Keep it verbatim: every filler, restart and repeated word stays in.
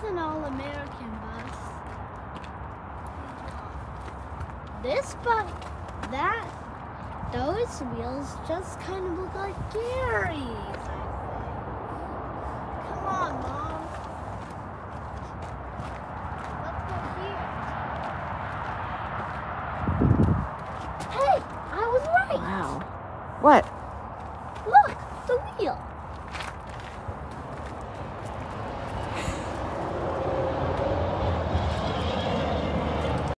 an all-American bus. This bus, that, those wheels just kind of look like Gary's, I think. Come on, Mom. Let's go here. Hey, I was right. Wow. What?